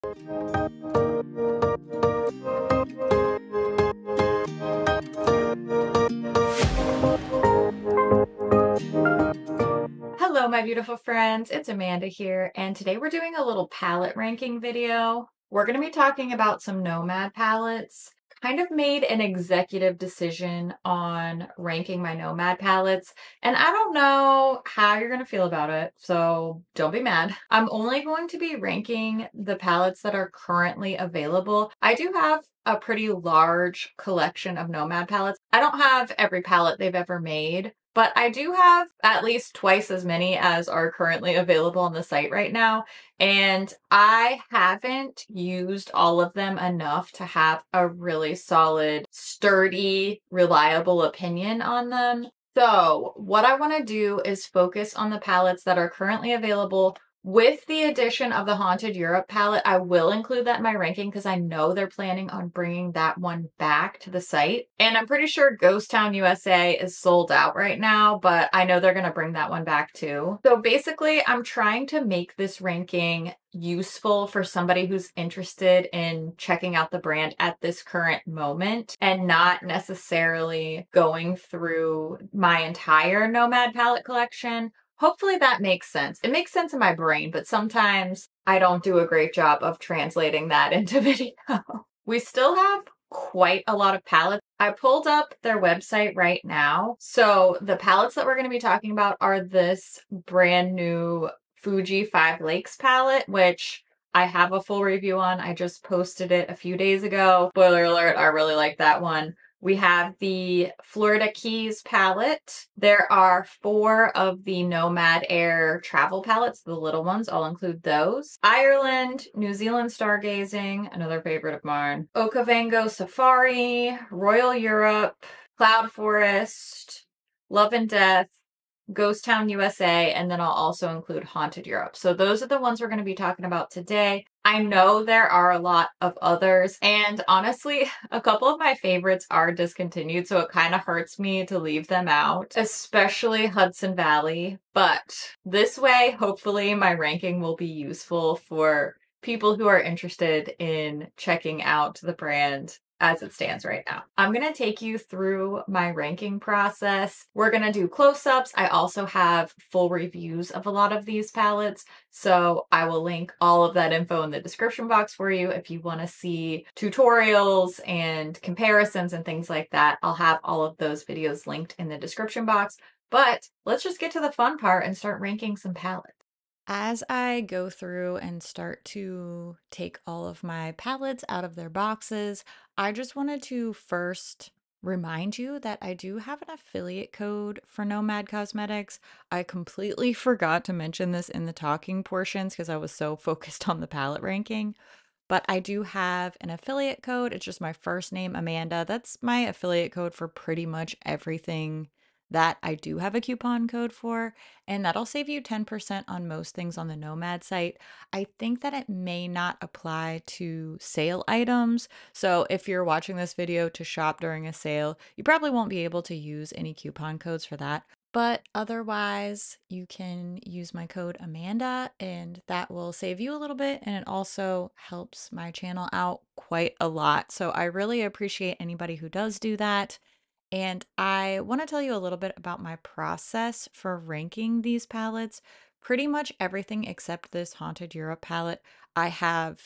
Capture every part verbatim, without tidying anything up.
Hello, my beautiful friends. It's Amanda here, and today we're doing a little palette ranking video. We're going to be talking about some Nomad palettes. Kind of made an executive decision on ranking my Nomad palettes, and I don't know how you're going to feel about it, so don't be mad. I'm only going to be ranking the palettes that are currently available. I do have a pretty large collection of Nomad palettes. I don't have every palette they've ever made, but I do have at least twice as many as are currently available on the site right now. And I haven't used all of them enough to have a really solid, sturdy, reliable opinion on them. So what I want to do is focus on the palettes that are currently available. With the addition of the Haunted Europe palette, I will include that in my ranking because I know they're planning on bringing that one back to the site. And I'm pretty sure Ghost Town U S A is sold out right now, but I know they're going to bring that one back too. So basically, I'm trying to make this ranking useful for somebody who's interested in checking out the brand at this current moment and not necessarily going through my entire Nomad palette collection. Hopefully that makes sense. It makes sense in my brain, but sometimes I don't do a great job of translating that into video. We still have quite a lot of palettes. I pulled up their website right now. So the palettes that we're going to be talking about are this brand new Fuji Five Lakes palette, which I have a full review on. I just posted it a few days ago. Spoiler alert, I really like that one. We have the Florida Keys palette. There are four of the Nomad Air travel palettes, the little ones. I'll include those. Ireland, New Zealand Stargazing, another favorite of mine. Okavango Safari, Royal Europe, Cloud Forest, Love and Death, Ghost Town U S A, and then I'll also include Haunted Europe. So those are the ones we're going to be talking about today. I know there are a lot of others, and honestly, a couple of my favorites are discontinued, so it kind of hurts me to leave them out, especially Hudson Valley. But this way, hopefully my ranking will be useful for people who are interested in checking out the brand as it stands right now. I'm going to take you through my ranking process. We're going to do close-ups. I also have full reviews of a lot of these palettes, so I will link all of that info in the description box for you if you want to see tutorials and comparisons and things like that. I'll have all of those videos linked in the description box. But let's just get to the fun part and start ranking some palettes. As I go through and start to take all of my palettes out of their boxes, I just wanted to first remind you that I do have an affiliate code for Nomad Cosmetics. I completely forgot to mention this in the talking portions because I was so focused on the palette ranking. But I do have an affiliate code. It's just my first name, Amanda. That's my affiliate code for pretty much everything that I do have a coupon code for, and that'll save you ten percent on most things on the Nomad site. I think that it may not apply to sale items. So if you're watching this video to shop during a sale, you probably won't be able to use any coupon codes for that. But otherwise, you can use my code Amanda, and that will save you a little bit, and it also helps my channel out quite a lot. So I really appreciate anybody who does do that. And I want to tell you a little bit about my process for ranking these palettes. Pretty much everything except this Haunted Europe palette I have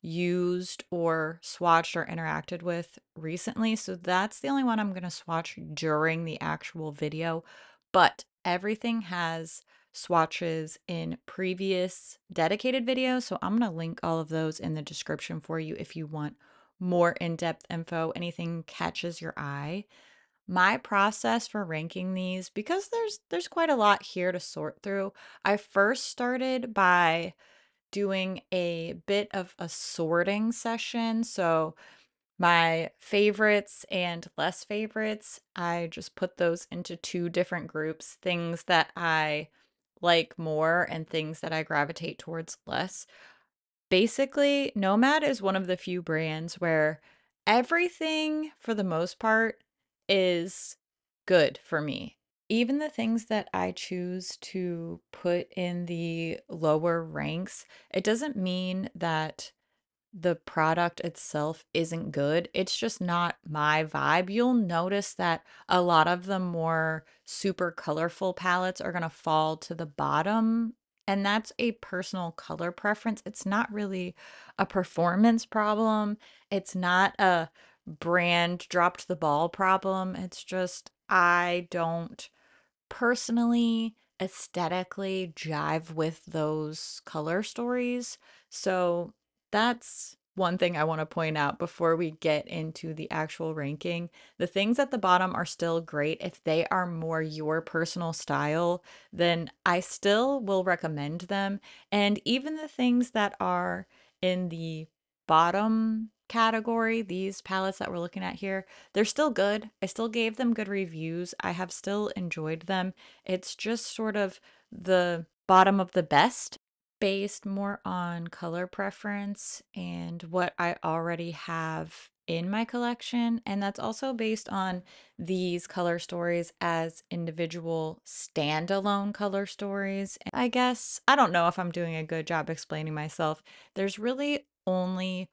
used or swatched or interacted with recently. So that's the only one I'm going to swatch during the actual video. But everything has swatches in previous dedicated videos. So I'm going to link all of those in the description for you if you want more in-depth info, anything catches your eye. My process for ranking these, because there's there's quite a lot here to sort through, I first started by doing a bit of a sorting session. So my favorites and less favorites, I just put those into two different groups, things that I like more and things that I gravitate towards less. Basically, Nomad is one of the few brands where everything, for the most part, is good for me. Even the things that I choose to put in the lower ranks, it doesn't mean that the product itself isn't good. It's just not my vibe. You'll notice that a lot of the more super colorful palettes are going to fall to the bottom, and that's a personal color preference. It's not really a performance problem. It's not a brand dropped the ball problem. It's just I don't personally aesthetically jive with those color stories. So that's one thing I want to point out before we get into the actual ranking. The things at the bottom are still great. If they are more your personal style, then I still will recommend them. And even the things that are in the bottom category, these palettes that we're looking at here, they're still good. I still gave them good reviews. I have still enjoyed them. It's just sort of the bottom of the best, based more on color preference and what I already have in my collection. And that's also based on these color stories as individual standalone color stories. I guess I don't know if I'm doing a good job explaining myself. There's really only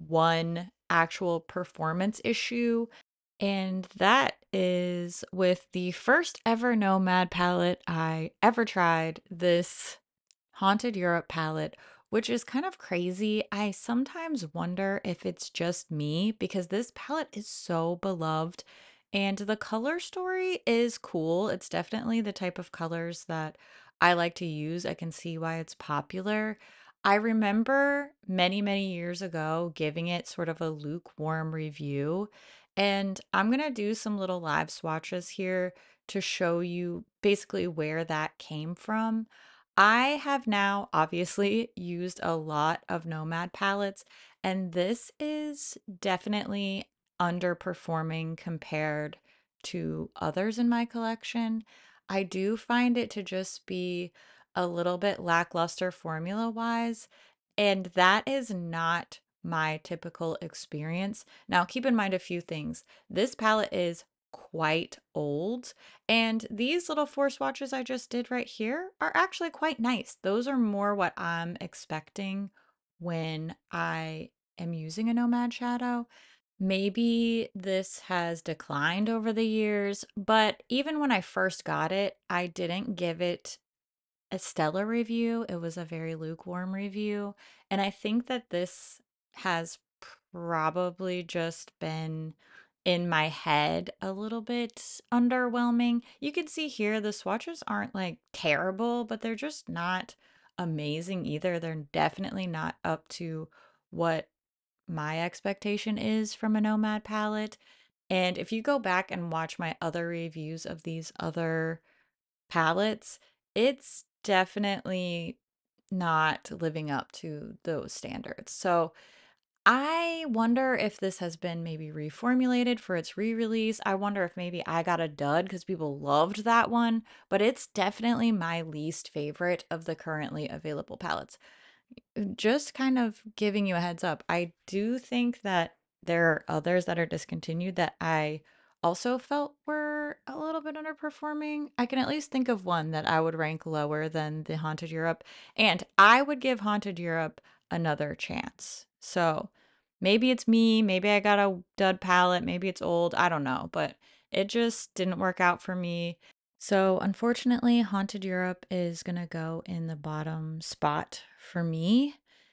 one actual performance issue, and that is with the first ever Nomad palette I ever tried, this Haunted Europe palette, which is kind of crazy. I sometimes wonder if it's just me because this palette is so beloved and the color story is cool. It's definitely the type of colors that I like to use. I can see why it's popular. I remember many, many years ago giving it sort of a lukewarm review, and I'm going to do some little live swatches here to show you basically where that came from. I have now obviously used a lot of Nomad palettes, and this is definitely underperforming compared to others in my collection. I do find it to just be a little bit lackluster formula wise, and that is not my typical experience. Now, keep in mind a few things. This palette is quite old, and these little four swatches I just did right here are actually quite nice. Those are more what I'm expecting when I am using a Nomad shadow. Maybe this has declined over the years, but even when I first got it, I didn't give it a stellar review. It was a very lukewarm review. And I think that this has probably just been in my head a little bit underwhelming. You can see here the swatches aren't like terrible, but they're just not amazing either. They're definitely not up to what my expectation is from a Nomad palette. And if you go back and watch my other reviews of these other palettes, it's definitely not living up to those standards. So I wonder if this has been maybe reformulated for its re-release. I wonder if maybe I got a dud because people loved that one, but it's definitely my least favorite of the currently available palettes. Just kind of giving you a heads up, I do think that there are others that are discontinued that I also felt were a little bit underperforming. I can at least think of one that I would rank lower than the Haunted Europe, and I would give Haunted Europe another chance. So maybe it's me, maybe I got a dud palette, maybe it's old, I don't know, but it just didn't work out for me. So, unfortunately, Haunted Europe is going to go in the bottom spot for me.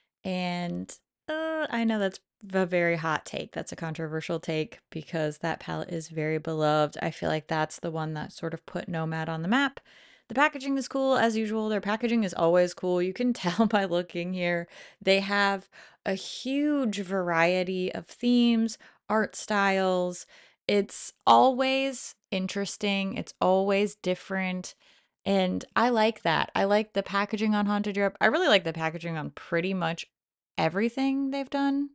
And uh, I know that's a very hot take. That's a controversial take because that palette is very beloved. I feel like that's the one that sort of put Nomad on the map. The packaging is cool as usual. Their packaging is always cool. You can tell by looking here. They have a huge variety of themes, art styles. It's always interesting, it's always different. And I like that. I like the packaging on Haunted Europe. I really like the packaging on pretty much everything they've done.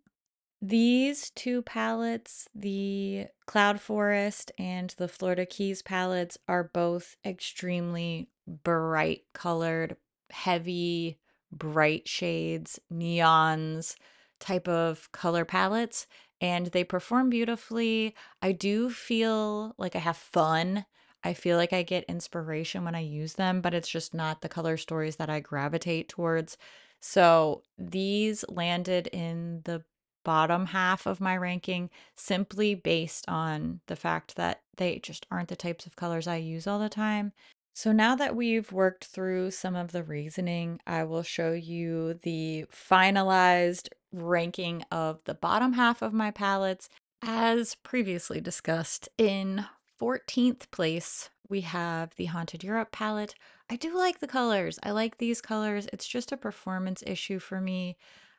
These two palettes, the Cloud Forest and the Florida Keys palettes, are both extremely bright colored, heavy, bright shades, neons type of color palettes, and they perform beautifully. I do feel like I have fun. I feel like I get inspiration when I use them, but it's just not the color stories that I gravitate towards. So these landed in the bottom half of my ranking simply based on the fact that they just aren't the types of colors I use all the time. So now that we've worked through some of the reasoning, I will show you the finalized ranking of the bottom half of my palettes. As previously discussed, in fourteenth place, we have the Haunted Europe palette. I do like the colors. I like these colors. It's just a performance issue for me.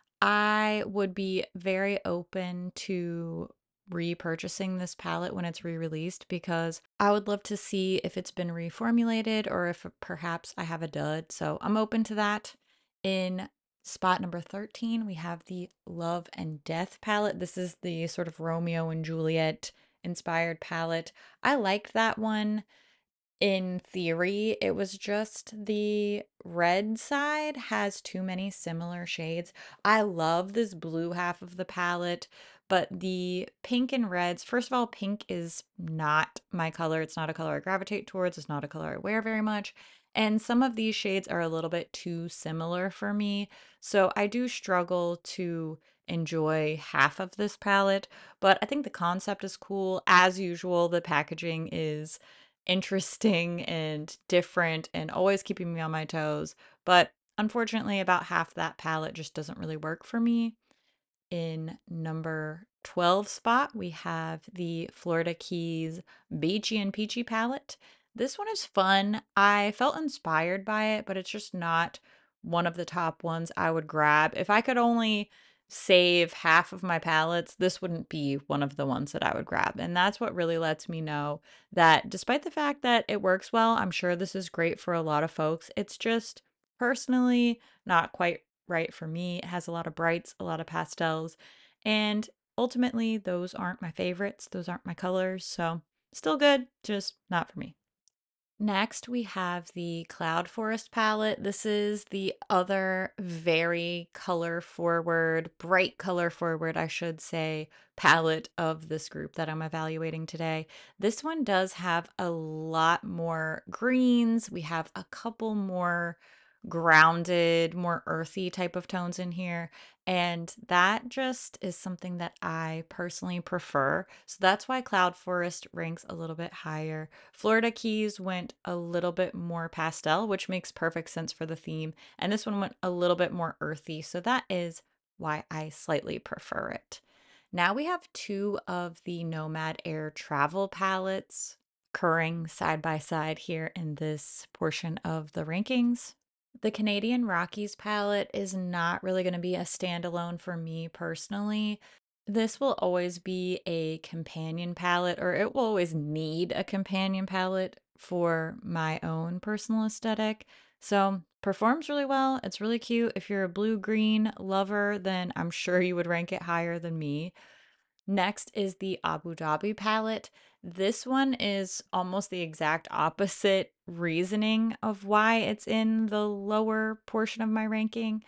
I would be very open to repurchasing this palette when it's re-released because I would love to see if it's been reformulated or if perhaps I have a dud. So I'm open to that. In spot number thirteen, we have the Love and Death palette. This is the sort of Romeo and Juliet inspired palette. I liked that one in theory. It was just the red side has too many similar shades. I love this blue half of the palette, but the pink and reds, first of all, pink is not my color. It's not a color I gravitate towards. It's not a color I wear very much. And some of these shades are a little bit too similar for me. So I do struggle to enjoy half of this palette, but I think the concept is cool. As usual, the packaging is interesting and different and always keeping me on my toes. But unfortunately, about half that palette just doesn't really work for me. In number twelve spot, we have the Florida Keys Beachy and Peachy palette. This one is fun. I felt inspired by it, but it's just not one of the top ones I would grab. If I could only save half of my palettes, this wouldn't be one of the ones that I would grab. And that's what really lets me know that despite the fact that it works well, I'm sure this is great for a lot of folks. It's just personally not quite right for me. It has a lot of brights, a lot of pastels, and ultimately those aren't my favorites. Those aren't my colors. So still good, just not for me. Next, we have the Cloud Forest palette. This is the other very color forward, bright color forward, I should say, palette of this group that I'm evaluating today. This one does have a lot more greens. We have a couple more grounded, more earthy type of tones in here. And that just is something that I personally prefer. So that's why Cloud Forest ranks a little bit higher. Florida Keys went a little bit more pastel, which makes perfect sense for the theme. And this one went a little bit more earthy. So that is why I slightly prefer it. Now we have two of the Nomad Air travel palettes occurring side by side here in this portion of the rankings. The Canadian Rockies palette is not really going to be a standalone for me personally. This will always be a companion palette, or it will always need a companion palette for my own personal aesthetic. So, performs really well. It's really cute. If you're a blue-green lover, then I'm sure you would rank it higher than me. Next is the Abu Dhabi palette. This one is almost the exact opposite reasoning of why it's in the lower portion of my ranking.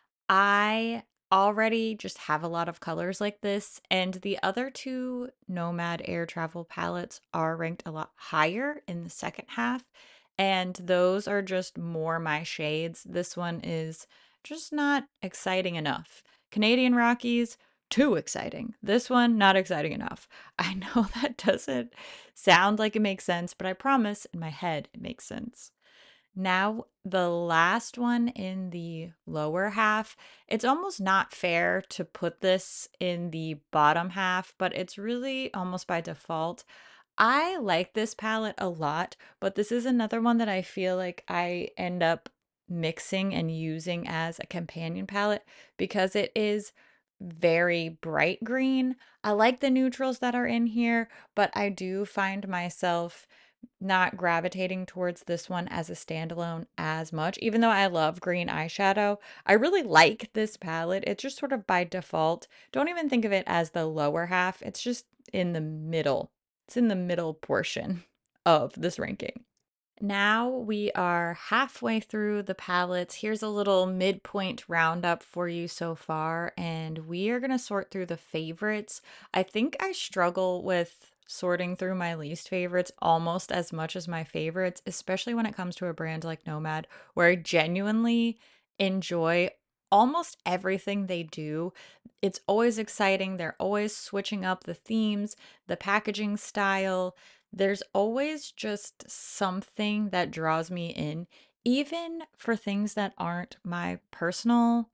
I already just have a lot of colors like this, and the other two Nomad Air Travel palettes are ranked a lot higher in the second half, and those are just more my shades. This one is just not exciting enough. Canadian Rockies, too exciting. This one, not exciting enough. I know that doesn't sound like it makes sense, but I promise in my head it makes sense. Now, the last one in the lower half, it's almost not fair to put this in the bottom half, but it's really almost by default. I like this palette a lot, but this is another one that I feel like I end up mixing and using as a companion palette because it is very bright green. I like the neutrals that are in here, but I do find myself not gravitating towards this one as a standalone as much. Even though I love green eyeshadow, I really like this palette. It's just sort of by default. Don't even think of it as the lower half. It's just in the middle. It's in the middle portion of this ranking. Now we are halfway through the palettes. Here's a little midpoint roundup for you so far, and we are going to sort through the favorites. I think I struggle with sorting through my least favorites almost as much as my favorites, especially when it comes to a brand like Nomad, where I genuinely enjoy almost everything they do, it's always exciting. They're always switching up the themes, the packaging style. There's always just something that draws me in, even for things that aren't my personal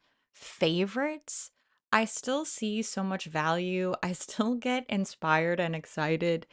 favorites. I still see so much value. I still get inspired and excited.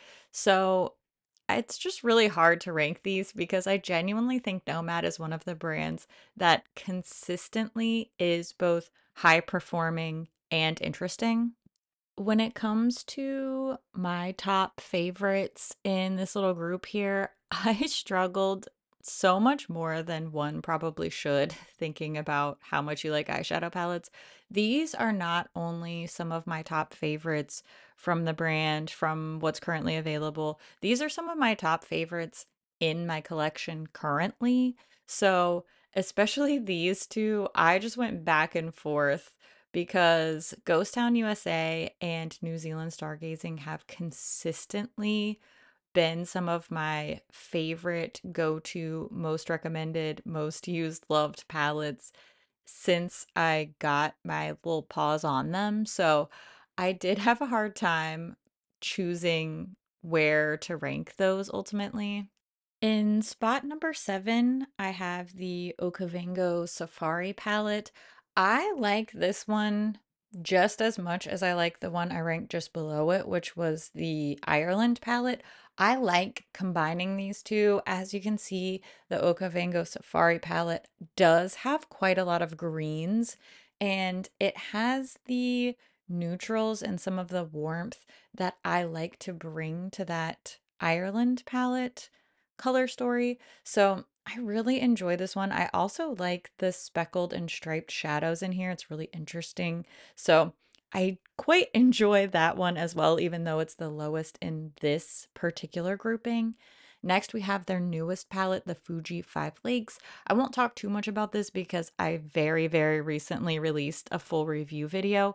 So it's just really hard to rank these because I genuinely think Nomad is one of the brands that consistently is both high performing and interesting. When it comes to my top favorites in this little group here, I struggled so much more than one probably should, thinking about how much you like eyeshadow palettes. These are not only some of my top favorites from the brand, from what's currently available, these are some of my top favorites in my collection currently. So, especially these two, I just went back and forth because Ghost Town U S A and New Zealand Stargazing have consistently been some of my favorite go to, most recommended, most used, loved palettes since I got my little paws on them. So I did have a hard time choosing where to rank those ultimately. In spot number seven, I have the Okavango Safari palette. I like this one just as much as I like the one I ranked just below it, which was the Ireland palette. I like combining these two. As you can see, the Okavango Safari palette does have quite a lot of greens, and it has the neutrals and some of the warmth that I like to bring to that Ireland palette color story. So I really enjoy this one. I also like the speckled and striped shadows in here. It's really interesting. So I quite enjoy that one as well, even though it's the lowest in this particular grouping. Next, we have their newest palette, the Fuji Five Lakes. I won't talk too much about this because I very, very recently released a full review video.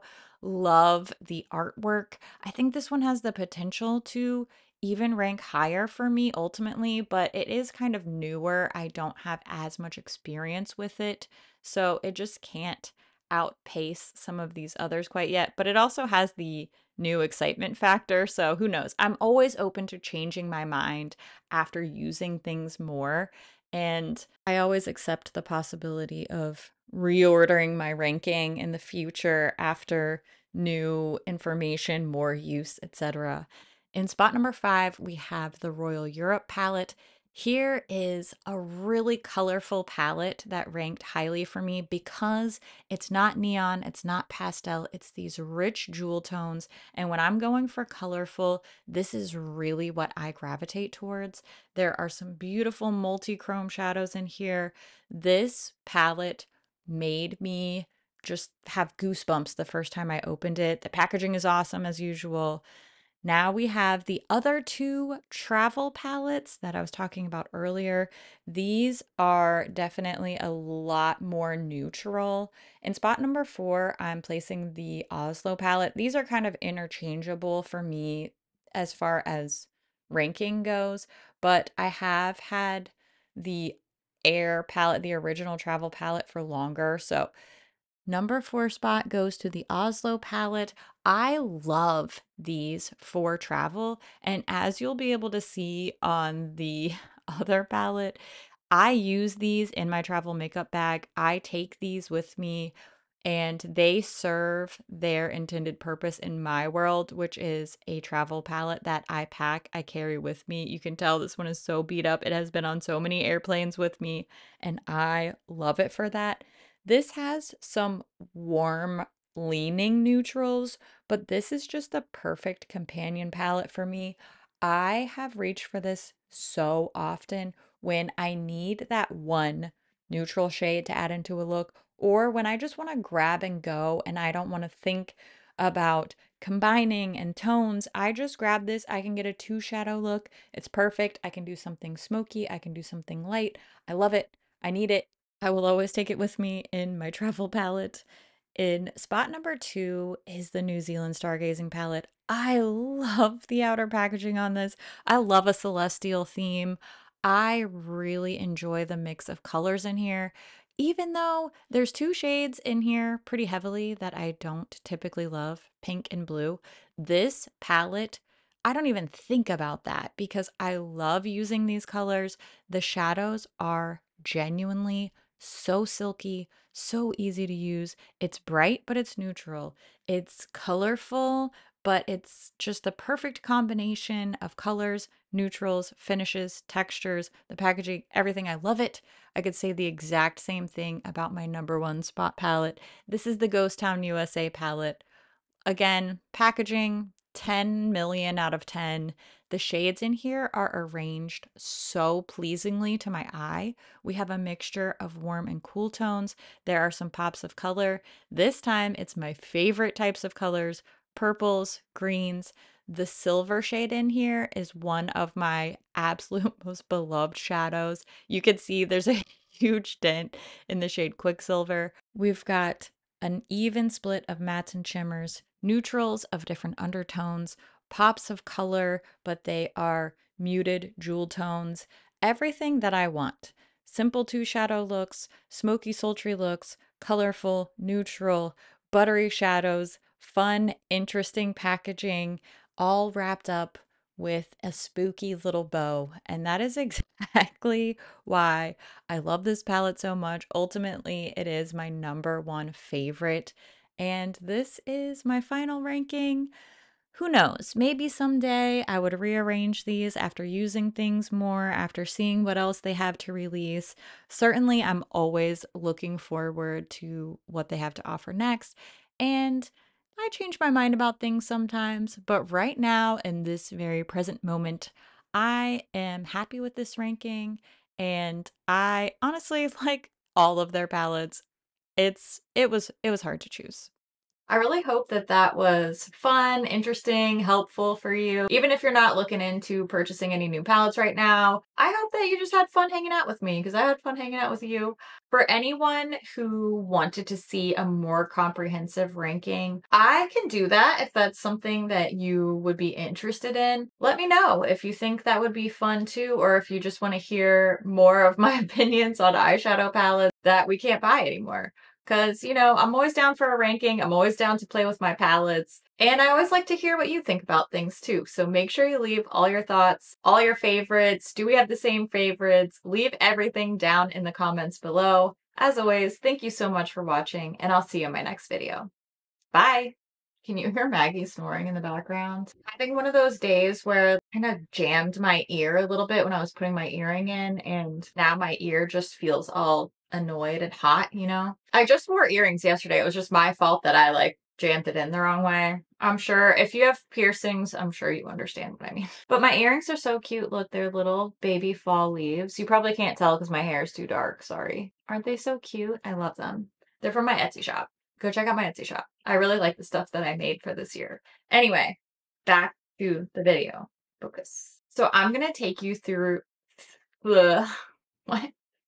Love the artwork. I think this one has the potential to even rank higher for me ultimately, but it is kind of newer. I don't have as much experience with it, so it just can't outpace some of these others quite yet. But it also has the new excitement factor, so who knows? I'm always open to changing my mind after using things more, and I always accept the possibility of reordering my ranking in the future after new information, more use, et cetera. In spot number five, we have the Royal Europe palette. Here is a really colorful palette that ranked highly for me because it's not neon, it's not pastel, it's these rich jewel tones. And when I'm going for colorful, this is really what I gravitate towards. There are some beautiful multi-chrome shadows in here. This palette made me just have goosebumps the first time I opened it. The packaging is awesome as usual. Now we have the other two travel palettes that I was talking about earlier. These are definitely a lot more neutral. In spot number four, I'm placing the Oslo palette. These are kind of interchangeable for me as far as ranking goes, but I have had the Air palette, the original travel palette, for longer. So number four spot goes to the Oslo palette. I love these for travel. And as you'll be able to see on the other palette, I use these in my travel makeup bag. I take these with me and they serve their intended purpose in my world, which is a travel palette that I pack, I carry with me. You can tell this one is so beat up. It has been on so many airplanes with me, and I love it for that. This has some warm leaning neutrals, but this is just a perfect companion palette for me. I have reached for this so often when I need that one neutral shade to add into a look, or when I just want to grab and go and I don't want to think about combining and tones. I just grab this. I can get a two shadow look. It's perfect. I can do something smoky. I can do something light. I love it. I need it. I will always take it with me in my travel palette. In spot number two is the New Zealand Stargazing palette. I love the outer packaging on this. I love a celestial theme. I really enjoy the mix of colors in here. Even though there's two shades in here pretty heavily that I don't typically love, pink and blue, this palette, I don't even think about that because I love using these colors. The shadows are genuinely so silky, so easy to use. It's bright, but it's neutral. It's colorful, but it's just the perfect combination of colors, neutrals, finishes, textures, the packaging, everything. I love it. I could say the exact same thing about my number one spot palette. This is the Ghost Town U S A palette. Again, packaging ten million out of ten. The shades in here are arranged so pleasingly to my eye. We have a mixture of warm and cool tones. There are some pops of color. This time it's my favorite types of colors, purples, greens. The silver shade in here is one of my absolute most beloved shadows. You can see there's a huge dent in the shade Quicksilver. We've got an even split of mattes and shimmers, neutrals of different undertones, pops of color, but they are muted jewel tones, everything that I want. Simple two shadow looks, smoky sultry looks, colorful, neutral, buttery shadows, fun, interesting packaging, all wrapped up with a spooky little bow. And that is exactly why I love this palette so much. Ultimately, it is my number one favorite. And this is my final ranking. Who knows? Maybe someday I would rearrange these after using things more, after seeing what else they have to release. Certainly, I'm always looking forward to what they have to offer next. And I change my mind about things sometimes, but right now, in this very present moment, I am happy with this ranking. And I honestly like all of their palettes. It's it was it was hard to choose. I really hope that that was fun, interesting, helpful for you. Even if you're not looking into purchasing any new palettes right now, I hope that you just had fun hanging out with me because I had fun hanging out with you. For anyone who wanted to see a more comprehensive ranking, I can do that if that's something that you would be interested in. Let me know if you think that would be fun too, or if you just want to hear more of my opinions on eyeshadow palettes that we can't buy anymore. Because, you know, I'm always down for a ranking. I'm always down to play with my palettes. And I always like to hear what you think about things too. So make sure you leave all your thoughts, all your favorites. Do we have the same favorites? Leave everything down in the comments below. As always, thank you so much for watching, and I'll see you in my next video. Bye! Can you hear Maggie snoring in the background? Having one of those days where I kind of jammed my ear a little bit when I was putting my earring in, and now my ear just feels all annoyed and hot, you know? I just wore earrings yesterday. It was just my fault that I like jammed it in the wrong way. I'm sure if you have piercings, I'm sure you understand what I mean. But my earrings are so cute. Look, they're little baby fall leaves. You probably can't tell because my hair is too dark. Sorry. Aren't they so cute? I love them. They're from my Etsy shop. Go check out my Etsy shop. I really like the stuff that I made for this year. Anyway, back to the video. Focus. So I'm going to take you through the what?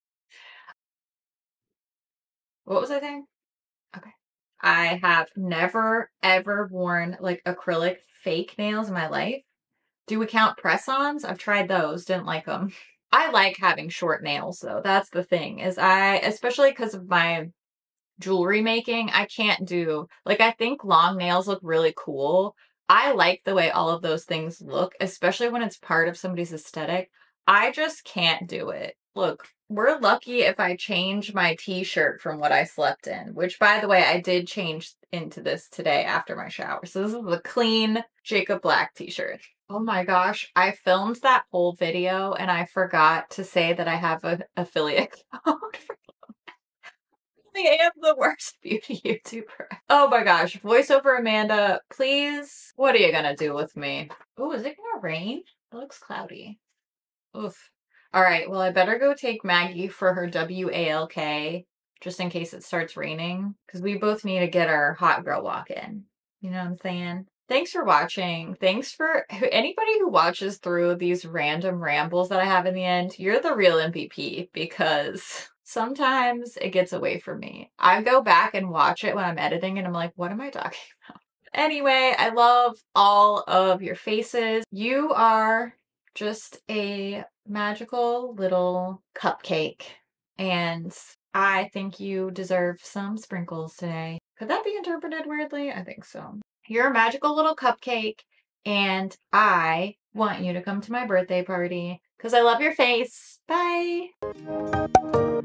What was I saying? Okay. I have never ever worn like acrylic fake nails in my life. Do we count press-ons? I've tried those, didn't like them. I like having short nails though. That's the thing. Is I especially because of my jewelry making, I can't do, like, I think long nails look really cool. I like the way all of those things look, especially when it's part of somebody's aesthetic. I just can't do it. Look, we're lucky if I change my t-shirt from what I slept in, which by the way, I did change into this today after my shower. So this is a clean Jacob Black t-shirt. Oh my gosh, I filmed that whole video and I forgot to say that I have an affiliate code for I am the worst beauty YouTuber. Oh my gosh. Voiceover Amanda, please. What are you gonna do with me? Oh, is it gonna rain? It looks cloudy. Oof. All right. Well, I better go take Maggie for her W A L K just in case it starts raining because we both need to get our hot girl walk in. You know what I'm saying? Thanks for watching. Thanks for anybody who watches through these random rambles that I have in the end. You're the real M V P because sometimes it gets away from me. I go back and watch it when I'm editing and I'm like, what am I talking about? Anyway, I love all of your faces. You are just a magical little cupcake. And I think you deserve some sprinkles today. Could that be interpreted weirdly? I think so. You're a magical little cupcake, and I want you to come to my birthday party because I love your face. Bye.